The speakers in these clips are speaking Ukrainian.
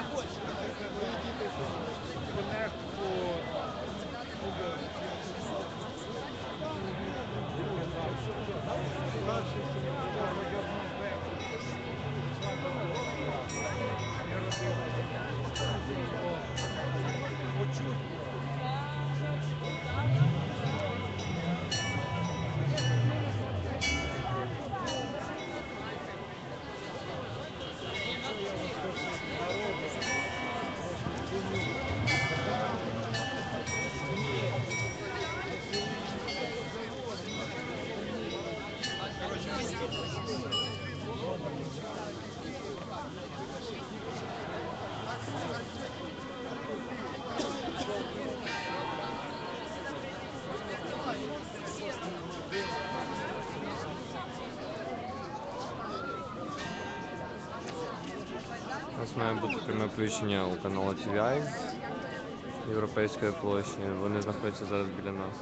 У нас має бути пряме включення у каналу TVI з Європейської площі. Вони знаходяться зараз біля нас.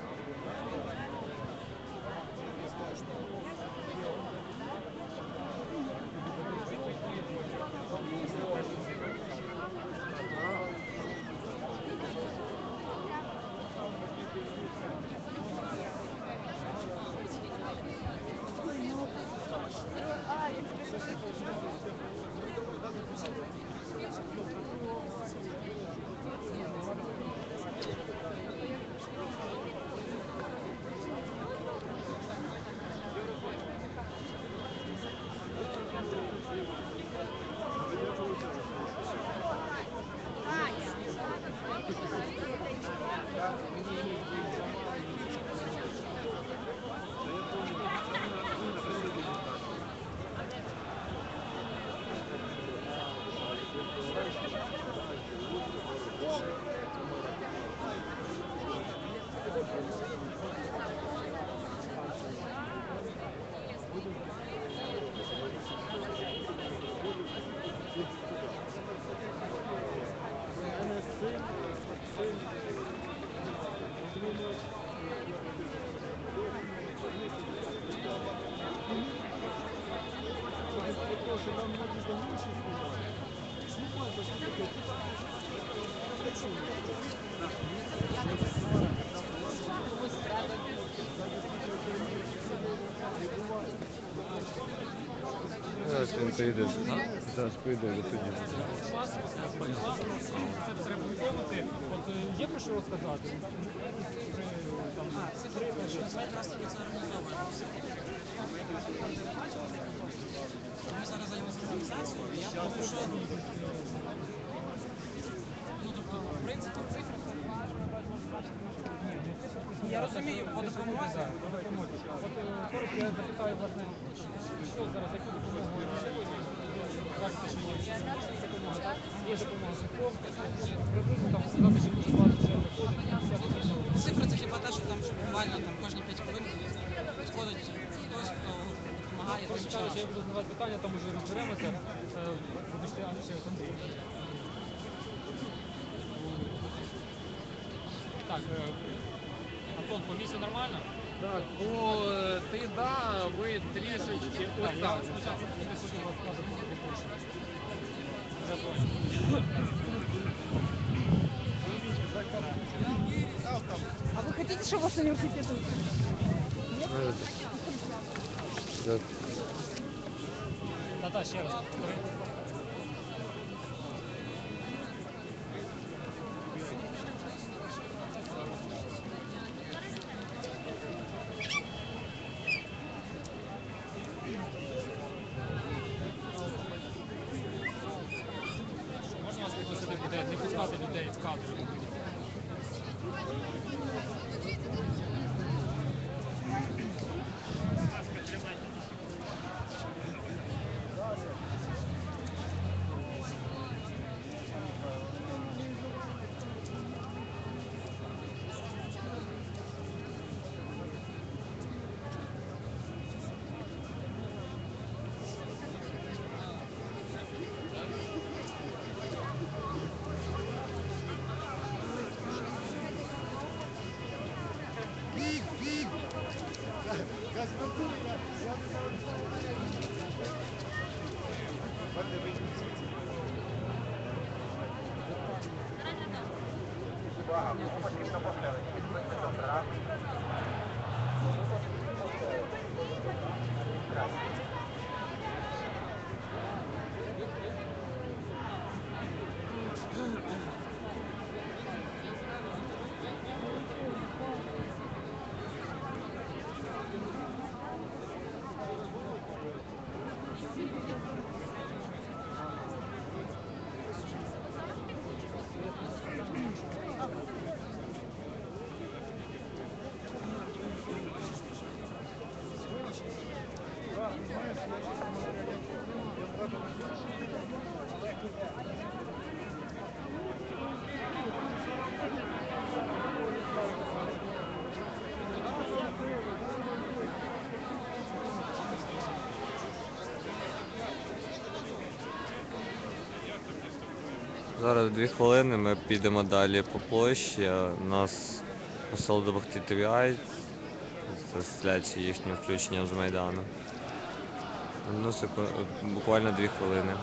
Зараз він поїде. Зараз поїде тоді. Треба виконувати. От є про що розказати? Ми зараз займаємося організацією, я поки що, тобто, в принципі, цифри. Я розумію, по допомозі. От коротко я запитаю, власне, що зараз, яку допомогу є допомога шляхом, приблизно там сказати, що дуже багато вже виходить. Цифри це хіба те, що там буквально там кожні 5 хвилин підходить хтось, хто допомагає. Я читаю, що я буду задавати питання, там уже розберемося. Вибачте, ще Андрій. Так, Антон, по місцю нормально? Так, ти да, ви трішечки ось так. А вы хотите, чтобы вас университет учили? Нет? Та, ще раз. Можна вас попросити буде не пускати людей в кадр? Зараз 2 хвилини ми підемо далі по площі. Нас мусили допомогти TVI, трансляції їхнього включення з Майдану. Ну, буквально 2 хвилини.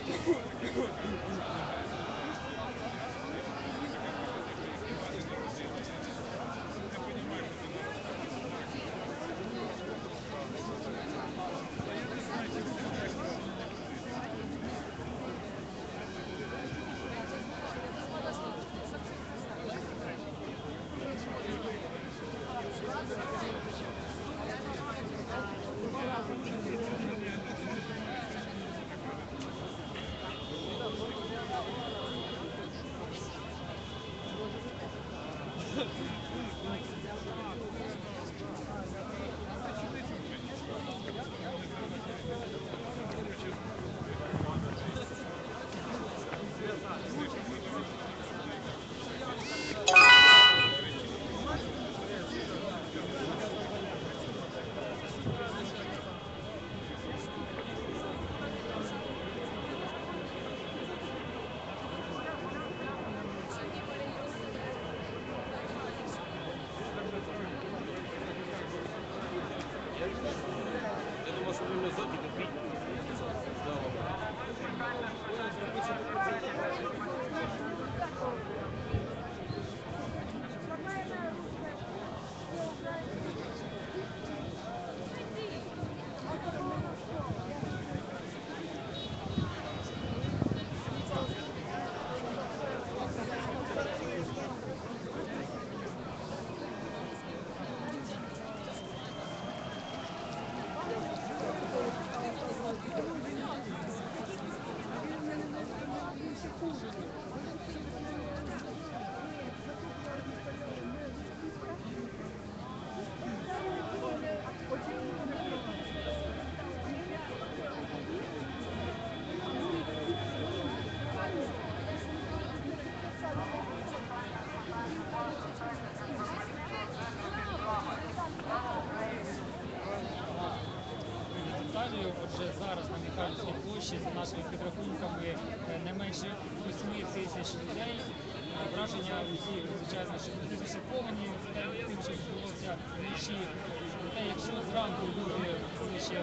Отже, зараз на Михайлівській площі, за нашими підрахунками, не менше 8 тисяч людей. Враження усі, звичайно, що дуже шоковані тим, що відбулося вночі. Те, якщо зранку люди були ще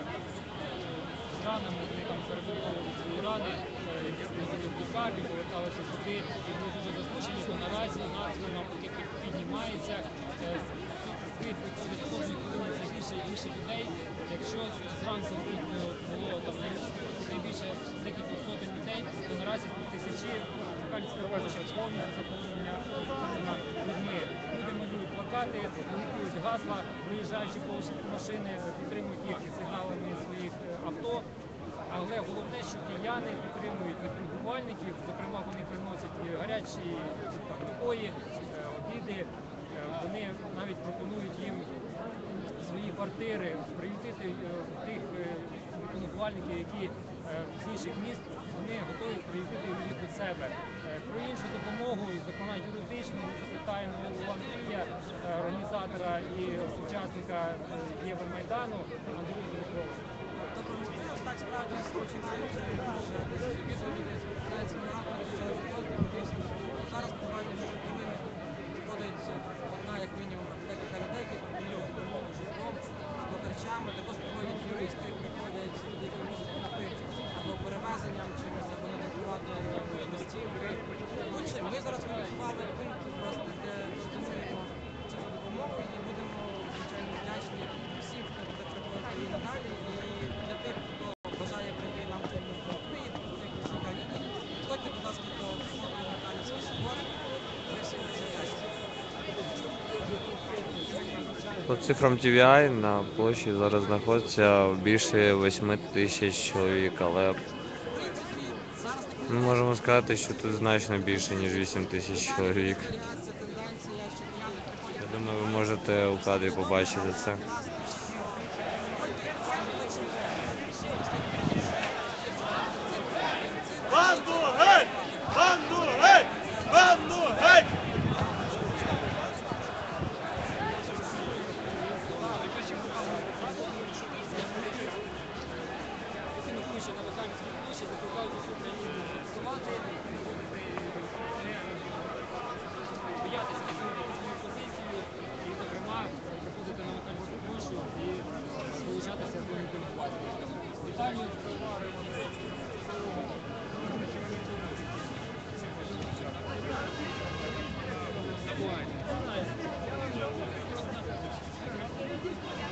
з ранами, вони там перебудовували свої рани, їздили в лікарню, поверталися сюди і були дуже засмучені, то наразі настрій навпаки піднімається. Виходить кожну хвилину все більше і більше людей. Якщо зранку було там найбільше декілька сотень людей, то наразі тут тисячі. Михайлівська площа заповнена людьми. Люди малюють плакати, вигукують гасла, виїжджаючи повз машини, підтримують їх сигналами своїх авто. Але головне, що кияни підтримують мітингувальників, зокрема вони приносять гарячі напої, обіди, вони навіть пропонують їм свої квартири, приютити тих мітингувальників, які з інших міст, вони готові приютити їх до себе. Про іншу допомогу, зокрема юридичну, питаємо у Андрія, організатора і учасника Євромайдану Андрію Білкову. Доброго дня. Так, справді починаючи вже від людей спускається на ранку, почали заходити. Зараз буквально за хвилини підходить одна, як мінімум, декілька людей, які пропонують допомогу житлом або харчами. Також приходять юристи, приходять люди, які можуть допомогти або перевезенням чимось, або багато гостів. Отже, ми зараз організували пункт, власне, де координуємо цю допомогу і будемо, звичайно, вдячні всім, хто буде приходити і надалі. І для тих, хто бажає прийти нам цей пункт, приїдьте, як усі кажуть. Підходьте, будь ласка, до фото Наталі Свіжогор. Ми всім дуже вдячні. По цифрам TVI на площі зараз знаходиться більше 8 тисяч чоловік, але В принципі, зараз ми можемо сказати, що тут значно більше, ніж 8 тисяч чоловік. спостерігається тенденція, що кияни приходять. Я думаю, ви можете у кадрі побачити це. Банду геть! Банду геть! Банду геть! Фінішуючи на Михайлівській площі, закликають усю Україну працювати, боятися відсунути свою позицію і, зокрема, приходити на Михайлівську площу і долучатися до мітингування. Вітаю! Давай.